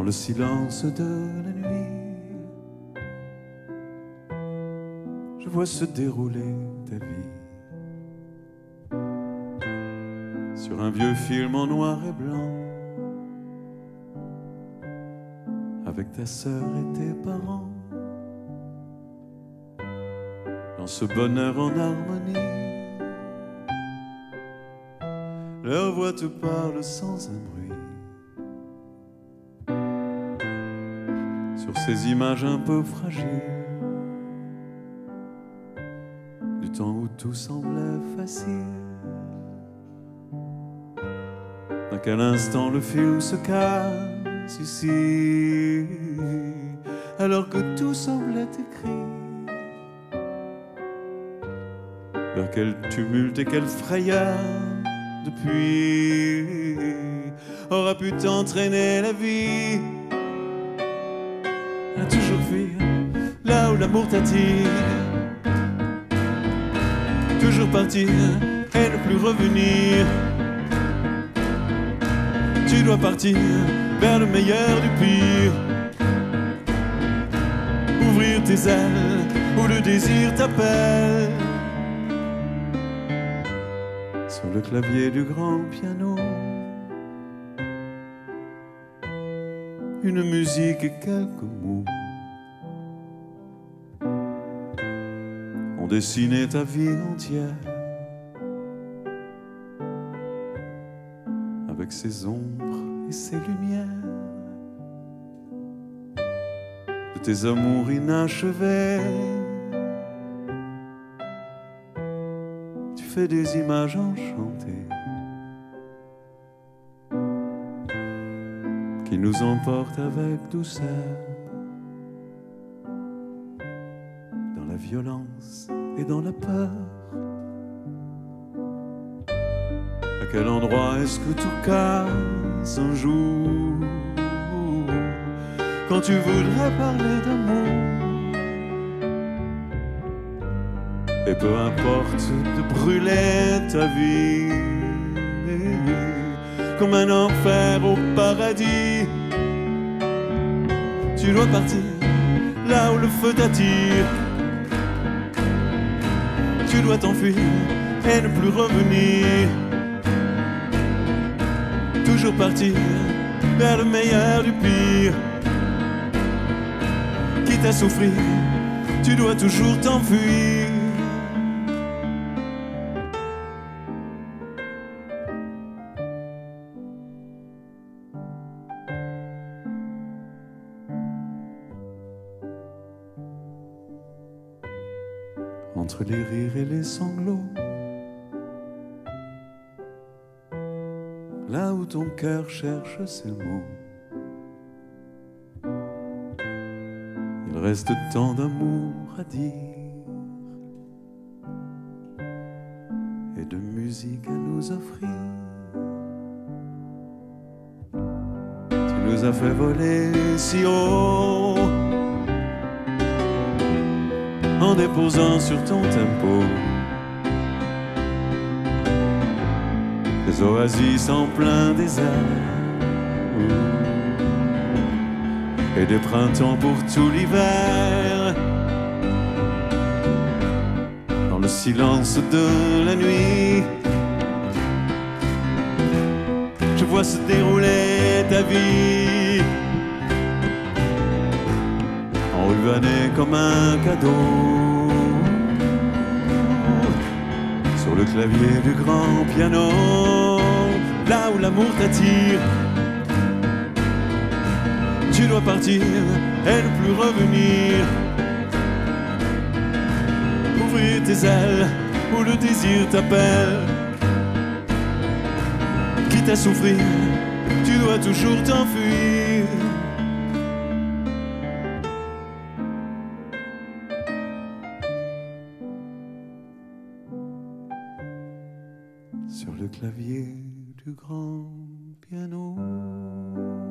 le silence de la nuit, je vois se dérouler ta vie sur un vieux film en noir et blanc, avec ta sœur et tes parents, dans ce bonheur en harmonie. Leur voix te parle sans un bruit, sur ces images un peu fragiles du temps où tout semblait facile. À quel instant le film se casse ici, alors que tout semblait écrit. Vers quel tumulte et quelle frayeur depuis aura pu t'entraîner la vie à toujours fuir là où l'amour t'attire, toujours partir et ne plus revenir. Tu dois partir vers le meilleur du pire, ouvrir tes ailes où le désir t'appelle. Sur le clavier du grand piano, une musique et quelques mots ont dessiné ta vie entière, avec ses ombres et ses lumières, de tes amours inachevés. Tu fais des images enchantées qui nous emportent avec douceur dans la violence et dans la peur. À quel endroit est-ce que tout casse un jour, quand tu voudrais parler d'amour? Et peu importe de brûler ta vie comme un enfer au paradis, tu dois partir là où le feu t'attire. Tu dois t'enfuir et ne plus revenir, toujours partir vers le meilleur du pire. Quitte à souffrir, tu dois toujours t'enfuir. Entre les rires et les sanglots, là où ton cœur cherche ses mots, il reste tant d'amour à dire et de musique à nous offrir. Tu nous as fait voler si haut en déposant sur ton tempo des oasis en plein désert et des printemps pour tout l'hiver. Dans le silence de la nuit, je vois se dérouler ta vie, enrubanné comme un cadeau sur le clavier du grand piano. Là où l'amour t'attire, tu dois partir et ne plus revenir, ouvrir tes ailes où le désir t'appelle. Quitte à souffrir, tu dois toujours t'enfuir. Sur le clavier du grand piano.